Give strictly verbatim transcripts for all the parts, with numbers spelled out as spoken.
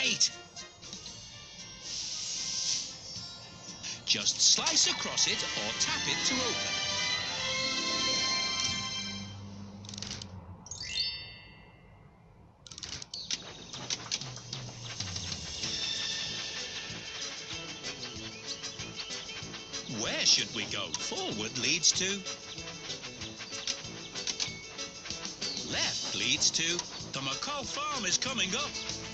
Great! Just slice across it or tap it to open. Where should we go? Forward leads to... Left leads to... The McCall farm is coming up.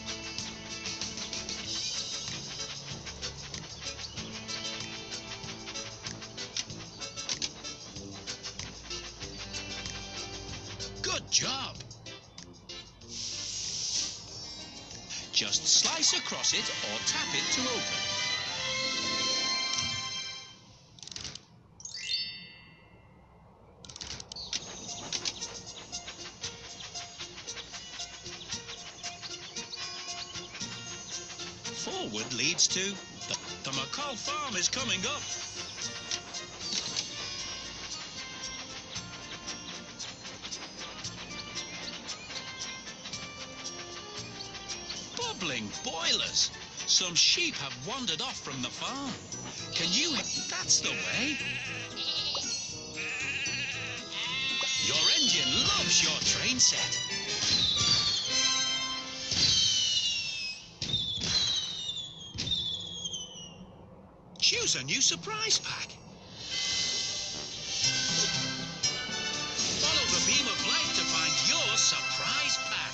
Good job. Just slice across it or tap it to open. Forward leads to... The, the McCall farm is coming up. Bubbling boilers. Some sheep have wandered off from the farm. Can you... That's the way. Your engine loves your train set. Choose a new surprise pack. Follow the beam of light to find your surprise pack.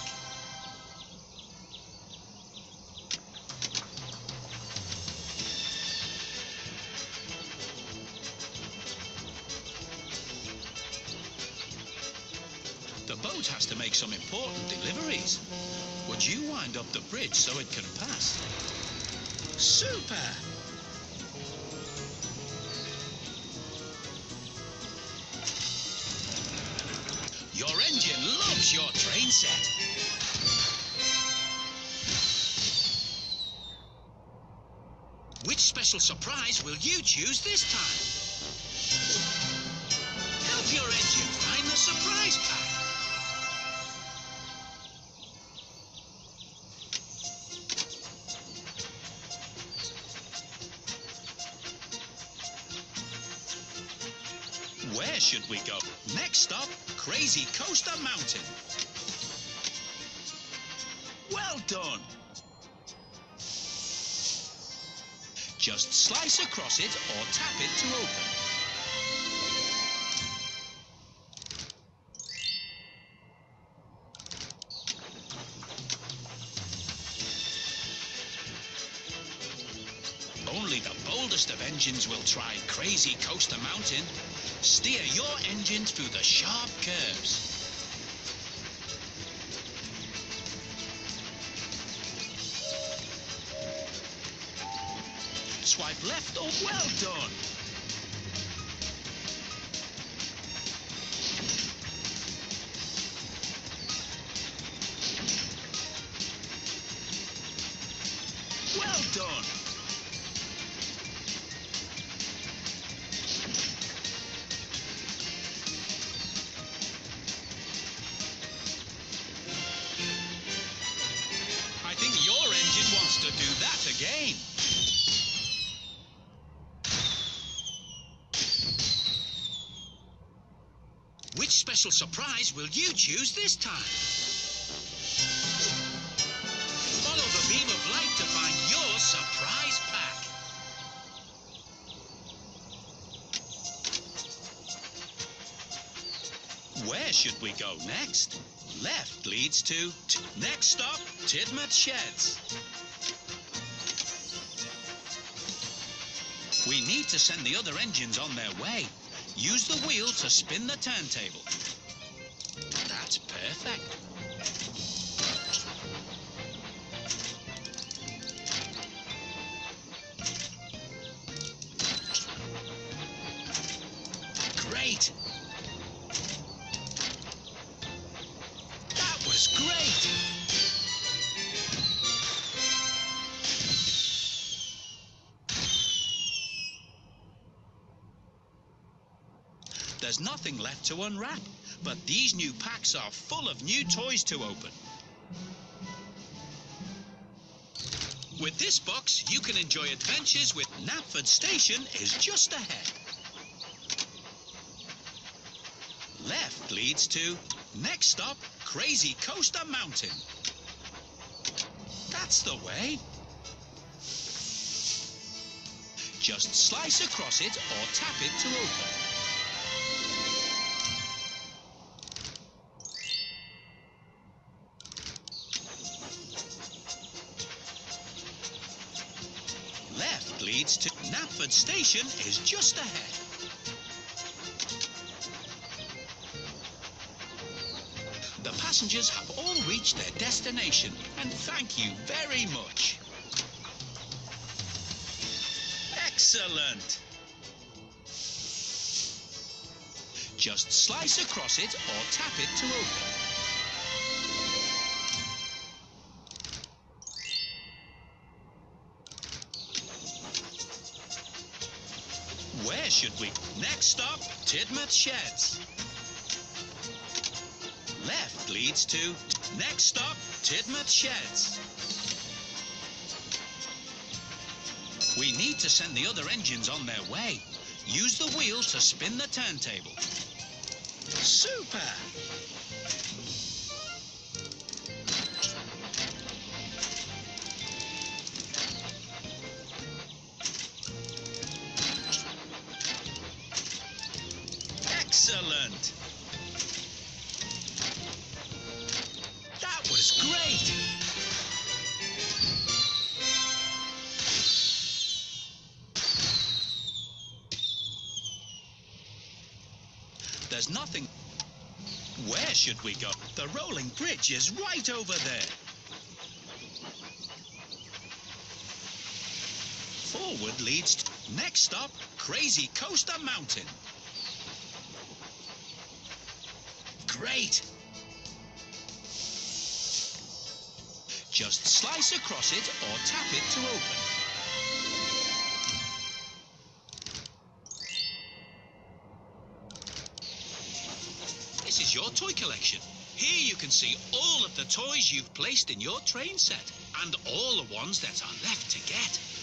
The boat has to make some important deliveries. Would you wind up the bridge so it can pass? Super! Your engine loves your train set. Which special surprise will you choose this time? Help your engine find the surprise pack. Where should we go? Next stop, Crazy Coaster Mountain. Well done. Just slice across it or tap it to open. Only the boldest of engines will try Crazy Coaster Mountain. Steer your engine through the sharp curves. Swipe left or well done. Well done. I think your engine wants to do that again. Which special surprise will you choose this time? Follow the beam of light to find your surprise pack. Where should we go next? Left leads to... Next stop, Tidmouth Sheds. We need to send the other engines on their way. Use the wheel to spin the turntable. That's perfect. Great! That was great! There's nothing left to unwrap, but these new packs are full of new toys to open. With this box, you can enjoy adventures with Knapford Station is just ahead. Left leads to next stop, Crazy Coaster Mountain. That's the way. Just slice across it or tap it to open. Left leads to Knapford Station is just ahead. The passengers have all reached their destination, and thank you very much. Excellent! Just slice across it or tap it to open. Where should we? Next stop, Tidmouth Sheds. Left leads to next stop, Tidmouth Sheds. We need to send the other engines on their way. Use the wheel to spin the turntable. Super! Excellent! That was great! There's nothing. Where should we go? The rolling bridge is right over there. Forward leads to next stop, Crazy Coaster Mountain. Great! Just slice across it or tap it to open. This is your toy collection. Here you can see all of the toys you've placed in your train set and all the ones that are left to get.